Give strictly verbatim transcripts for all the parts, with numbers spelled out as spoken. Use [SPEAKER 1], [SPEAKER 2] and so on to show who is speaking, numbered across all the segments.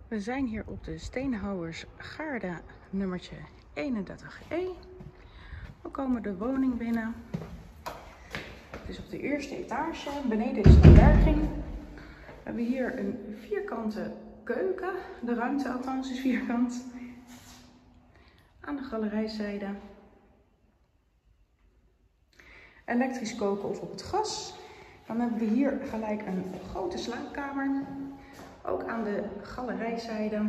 [SPEAKER 1] We zijn hier op de Steenhouwersgaarde nummertje eenendertig E. We komen de woning binnen. Het is op de eerste etage. Beneden is de berging. We hebben hier een vierkante keuken. De ruimte althans is vierkant. Aan de galerijzijde. Elektrisch koken of op het gas. Dan hebben we hier gelijk een grote slaapkamer. Ook aan de galerijzijde.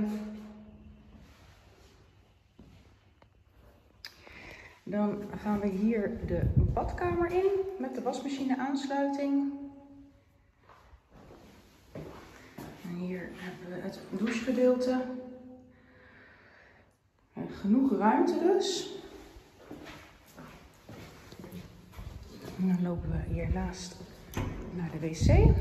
[SPEAKER 1] Dan gaan we hier de badkamer in met de wasmachine aansluiting. En hier hebben we het douchegedeelte. En genoeg ruimte dus. En dan lopen we hiernaast naar de wc.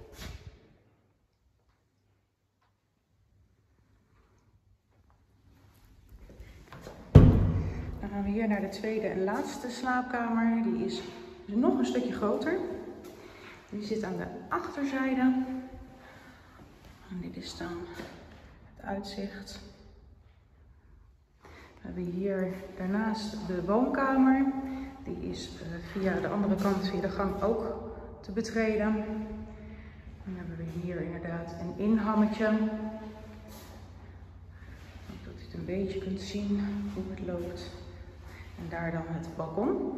[SPEAKER 1] Dan gaan we hier naar de tweede en laatste slaapkamer. Die is nog een stukje groter. Die zit aan de achterzijde. En dit is dan het uitzicht. We hebben hier daarnaast de woonkamer. Die is via de andere kant, via de gang ook te betreden. Dan hebben we hier inderdaad een inhammetje. Dat u het een beetje kunt zien hoe het loopt. En daar dan het balkon.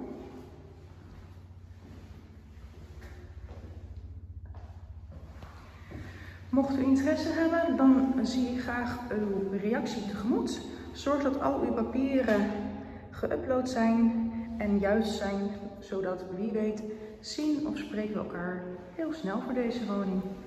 [SPEAKER 1] Mocht u interesse hebben, dan zie ik graag uw reactie tegemoet. Zorg dat al uw papieren geüpload zijn en juist zijn, zodat wie weet zien of spreken we elkaar heel snel voor deze woning.